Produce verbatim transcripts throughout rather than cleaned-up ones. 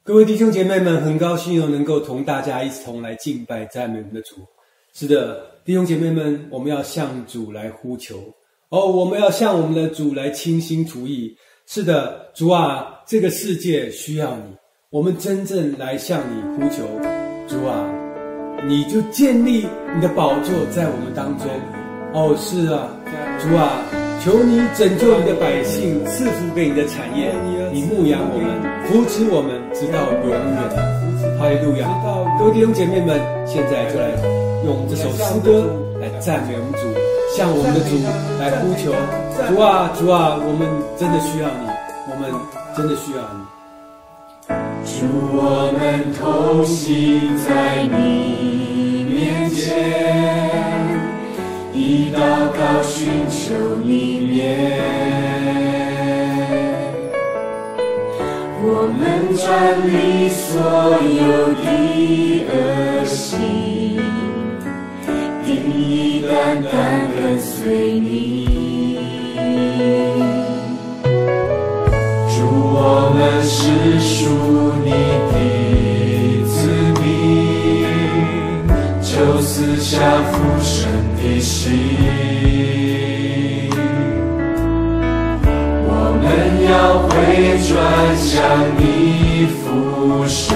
各位弟兄姐妹们，很高兴又能够同大家一同来敬拜赞美我们的主。是的，弟兄姐妹们，我们要向主来呼求哦，我们要向我们的主来倾心吐意。是的，主啊，这个世界需要你，我们真正来向你呼求。主啊，你就建立你的宝座在我们当中。哦，是啊，主啊，求你拯救你的百姓，赐福给你的产业，你牧养我们，扶持我们，直到永远。哈利路亚！各位弟兄姐妹们，现在就来用这首诗歌来赞美我们主，向我们的主来呼求。主啊，主啊，我们真的需要你，我们真的需要你。 主，我们同行在你面前，以祷告寻求你面。我们转离所有的恶行，定义单单跟随你。主，我们是属你的子民，求赐下父神的心。我们要回转向你父神，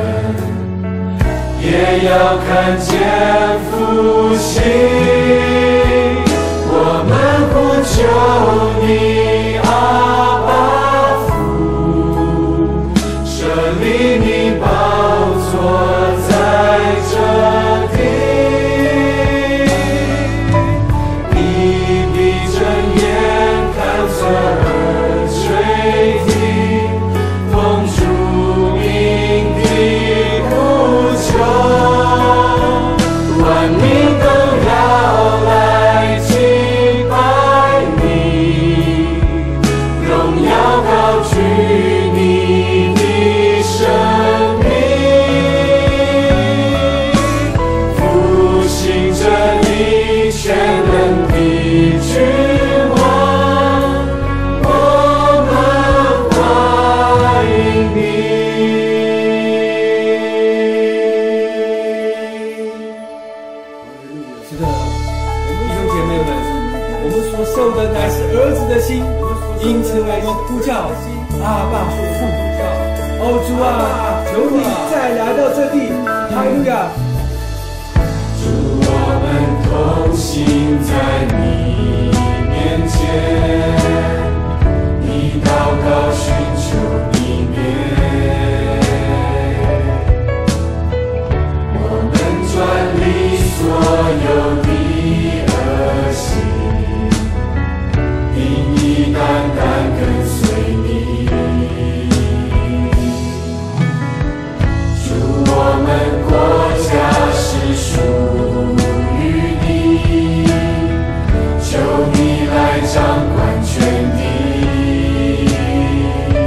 也要看见复兴。我们呼求你，阿爸父，设立你宝座在这地。你闭着眼看着耳垂听，奉主名的呼求，万民都要来敬拜你，荣耀高举你的生命，复兴着你全能的君王，我们欢迎你。 是的，弟兄姐妹们，我们所受的乃是儿子的心，因此我们呼叫阿爸父。哦，主啊，求你再来到这地，哈利路亚！ 主，我们同行在你面前，以祷告寻求你面。我们转离所有的恶行，定义单单跟随你。主，我们国家是属于你，求你来掌管全地。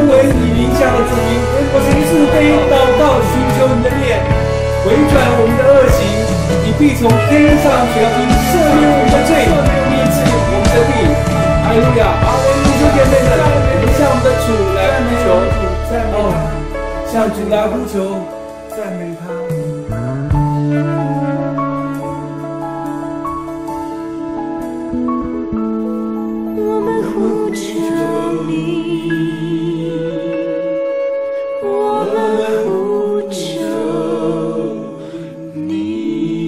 成为你名下的主名。我曾自卑祷告，寻求你的面，回转我们的恶行，你必从天上垂听，赦免我们的罪，医治我们的病。哈利路亚！弟兄姐妹们，我们向我们的主来呼求，哦，向主来呼求，赞美他。 我们呼求你，我们呼求你。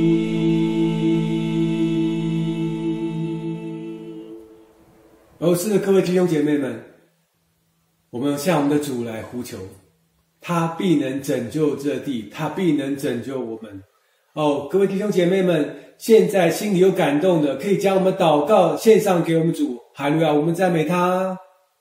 哦，是的，各位弟兄姐妹们，我们向我们的主来呼求，他必能拯救这地，他必能拯救我们。哦，各位弟兄姐妹们，现在心里有感动的，可以将我们祷告献上给我们主。哈利路亚，我们赞美他。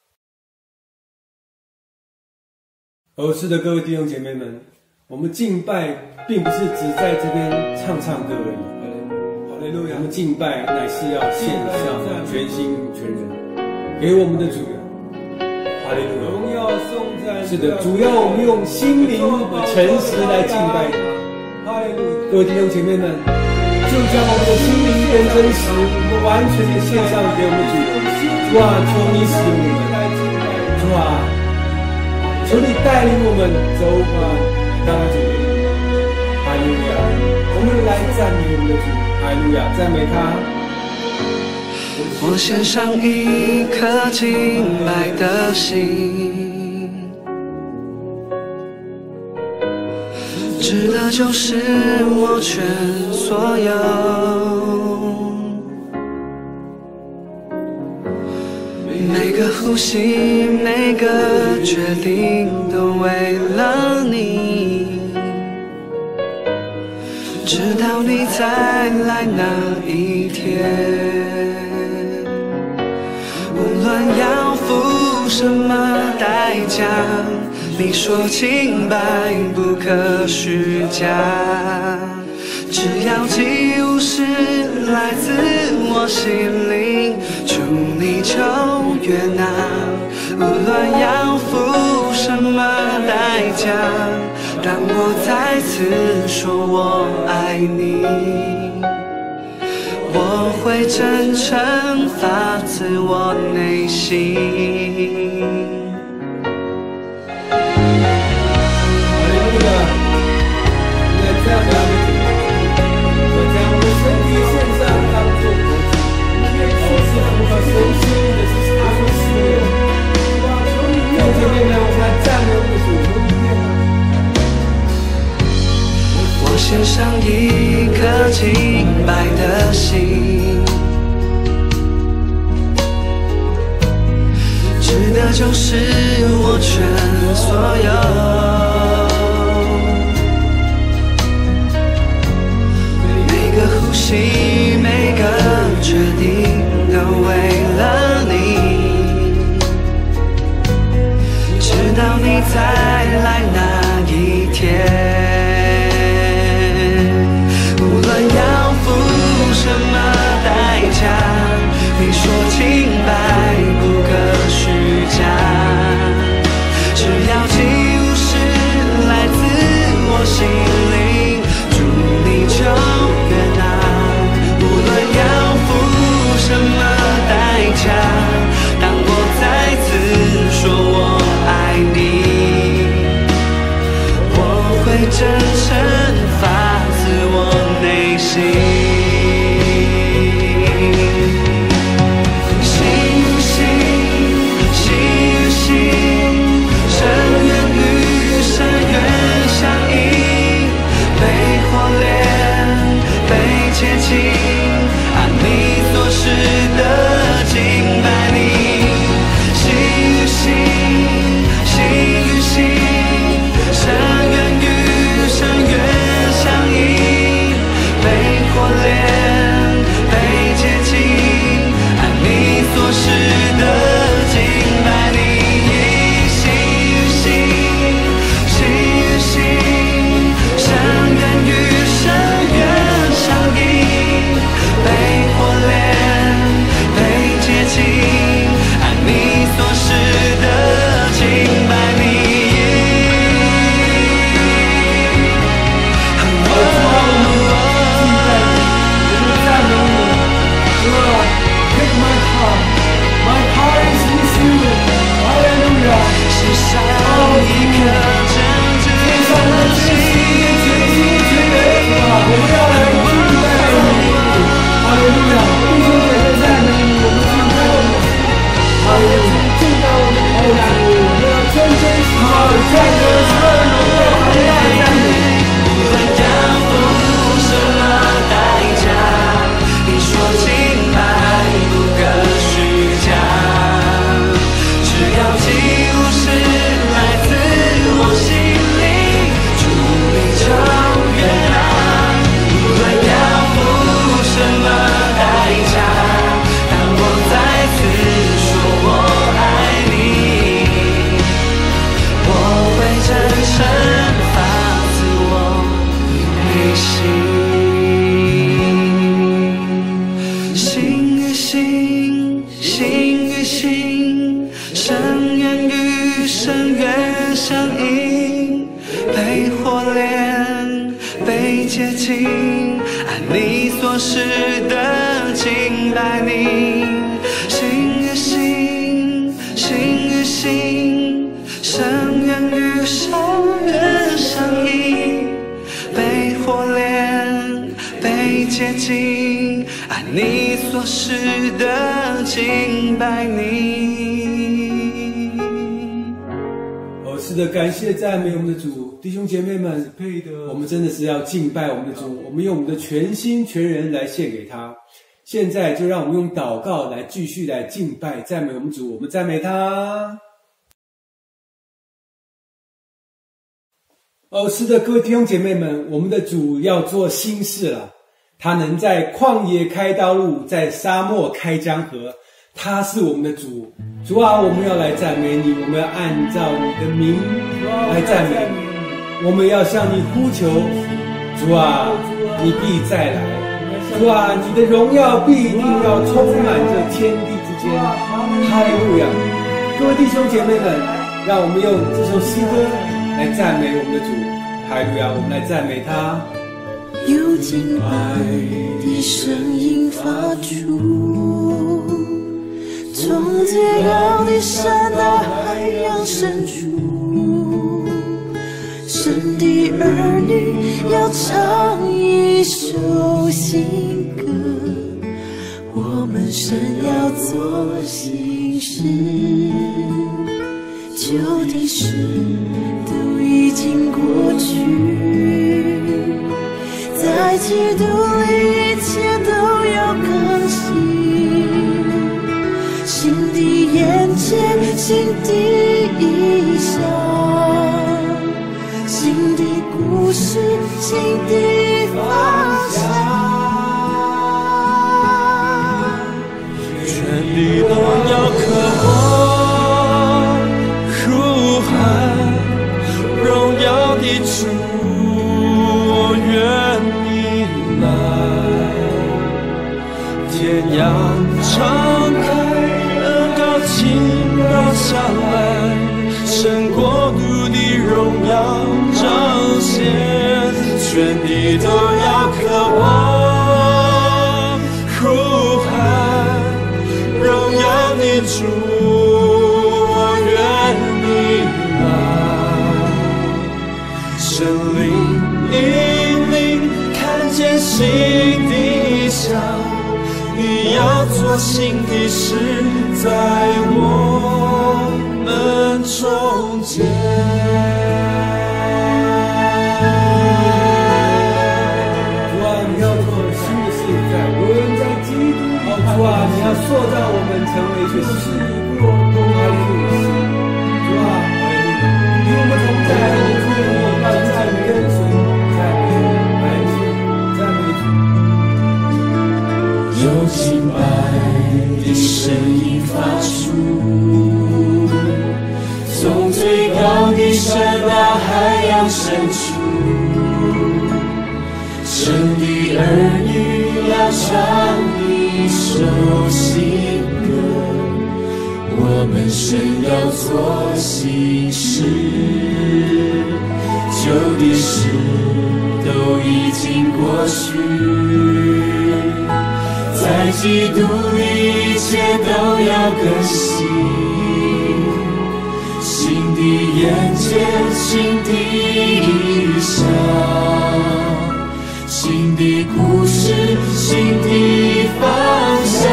哦，是的，各位弟兄姐妹们，我们敬拜并不是只在这边唱唱歌而已。哈利路亚，我们敬拜乃是要献上全心全人给我们的主。哈利路亚，荣耀颂赞。是的，主要我们用心灵诚实来敬拜他。哈利路亚，各位弟兄姐妹们，就将我们的心灵跟真实，我们完全的献上给我们主。主啊，求你使用我们，主啊，求你带领我们走吧，当主。哈利路亚，我们来赞美我们的主。哈利路亚，赞美他。 我献上一颗敬拜的心，值得就是我全所有。每个呼吸，每个决定，都为了你。直到你再来那一天，无论要付什么代价，你说清白不可虚假，只要祭物是来自我心灵，求你就悦纳。无论要付什么代价，让我再次说我爱你，我会真诚发自我内心。我献上一颗敬拜的心，值得就是我全所有。每个呼吸，每个决定，都为了你，直到你再来那一天。无论要付什么代价，你说清白不可虚假，只要祭物是来自我心灵，主你就悦纳。 心与心，深渊与深渊相映，被火炼，被洁净，按你所示的敬拜你。心与心，心与心，深渊与深渊相映，被火炼，被洁净，按你所示的敬拜你。 哦，是的，感谢赞美我们的主，弟兄姐妹们，配的，我们真的是要敬拜我们的主，我们用我们的全心全人来献给他。现在就让我们用祷告来继续来敬拜赞美我们主，我们赞美他。哦，是的，各位弟兄姐妹们，我们的主要做新事了。他能在旷野开道路，在沙漠开江河。他是我们的主，主啊，我们要来赞美你，我们要按照你的名来赞美你，我们要向你呼求，主啊，你必再来，主啊，你的荣耀必定要充满这天地之间。哈利路亚！各位弟兄姐妹们，让我们用这首诗歌来赞美我们的主。哈利路亚！我们来赞美他。 有敬拜的声音发出，从最高的山到海洋深处，神的儿女要唱一首新歌，我们神要做新事，旧的事都已经过去，在基督里一切都要更新，新的眼界，新的意象，新的故事，新的方向， 全地都要渴望呼喊荣耀的主，我愿你来，天要敞开，恩膏倾倒下来，神国度的荣耀彰显，全地都要渴望呼喊荣耀的主，我愿你来，神灵引领，看见新的想，你要做新的事，在我们中间。 主啊，你要做新的事，在我们在基督里。哦，主啊，你要塑造我们成为一个事过多的故事。主啊，与我们同在，主，我们要赞美跟随，赞美感谢，赞美主。 有敬拜的声音发出，从最高的山到海洋深处，神的儿女要唱一首新歌，我们神要做新事，旧的事都已经过去，在基督里一切都要更新，新的眼界，新的意象，新的故事，新的方向，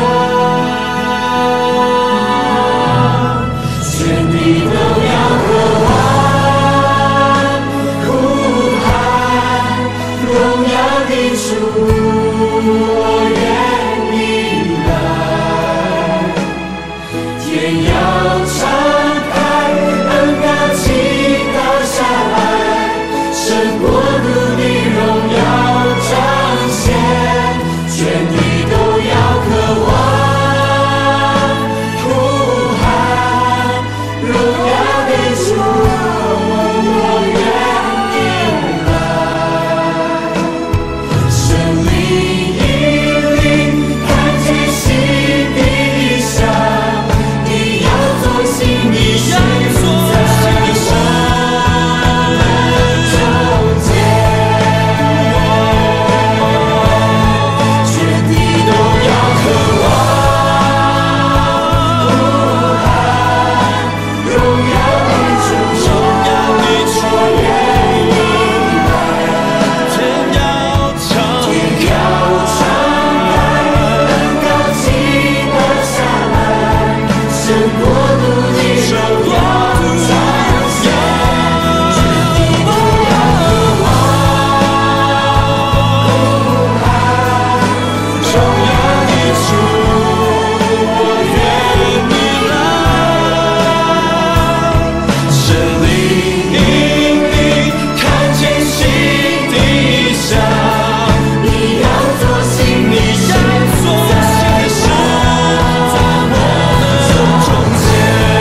全地都要渴望呼喊荣耀的主，我愿你来，天要敞开，恩膏倾倒下来，神国度的荣耀彰显，全地都要渴望呼喊荣耀的主，我愿你来，神灵引领，看见新的意象， 神国度的荣耀彰显，全地都要渴望呼喊荣耀的主，我愿你来，神灵引领，看见新地上，你要做新的事，在世在我们中间。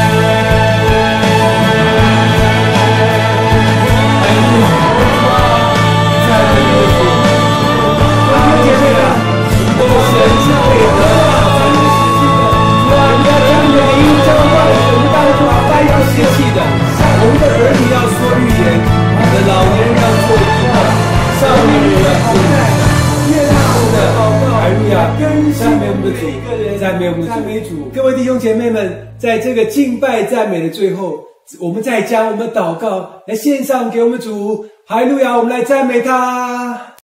我们的儿女要说预言，我们的老年人要做预报，少年人要后代，越大的还路亚，赞美我们的主，赞美我们的赞美主。各位弟兄姐妹们，在这个敬拜赞美的最后，我们再将我们的祷告来献上给我们主，哈利路亚，我们来赞美他。